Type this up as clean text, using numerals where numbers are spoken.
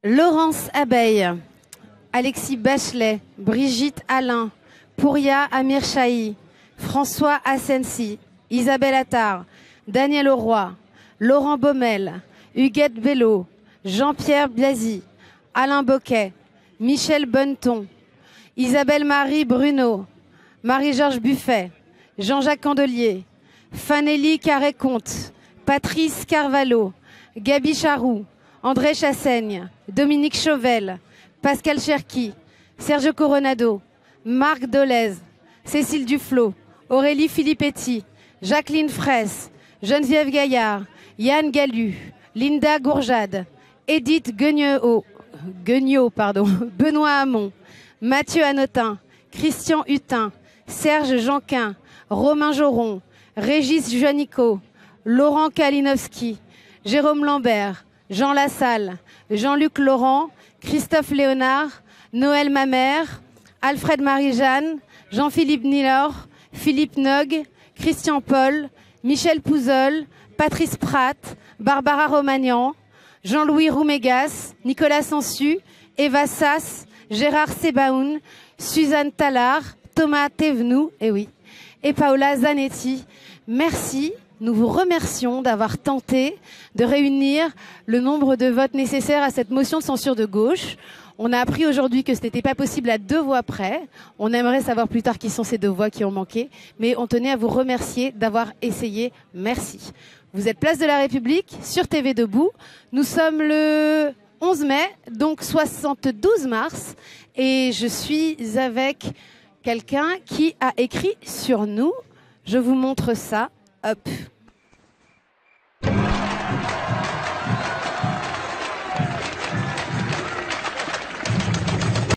Laurence Abeille, Alexis Bachelet, Brigitte Alain, Pouria Amir Chahi, François Asensi, Isabelle Attard, Daniel Auroy, Laurent Baumel, Huguette Bello, Jean-Pierre Blasi, Alain Boquet, Michel Bonneton, Isabelle Marie Bruno, Marie-Georges Buffet, Jean-Jacques Candelier, Fanélie Carré-Comte, Patrice Carvalho, Gabi Charroux, André Chassaigne, Dominique Chauvel, Pascal Cherki, Sergio Coronado, Marc Dolez, Cécile Duflot, Aurélie Filippetti, Jacqueline Fraisse, Geneviève Gaillard, Yann Gallu, Linda Gourjade, Edith Guignot, Benoît Hamon, Mathieu Hanotin, Christian Hutin, Serge Janquin, Romain Joron, Régis Juanico, Laurent Kalinowski, Jérôme Lambert, Jean Lassalle, Jean-Luc Laurent, Christophe Léonard, Noël Mamère, Alfred Marie-Jeanne, Jean-Philippe Nilor, Philippe Nog, Christian Paul, Michel Pouzol, Patrice Pratt, Barbara Romagnan, Jean-Louis Roumégas, Nicolas Sansu, Eva Sass, Gérard Sebaoun, Suzanne Tallard, Thomas Thévenoud, et Paola Zanetti. Merci. Nous vous remercions d'avoir tenté de réunir le nombre de votes nécessaires à cette motion de censure de gauche. On a appris aujourd'hui que ce n'était pas possible à 2 voix près. On aimerait savoir plus tard qui sont ces 2 voix qui ont manqué. Mais on tenait à vous remercier d'avoir essayé. Merci. Vous êtes place de la République sur TV Debout. Nous sommes le 11 mai, donc 72 mars. Et je suis avec quelqu'un qui a écrit sur nous. Je vous montre ça. Hop.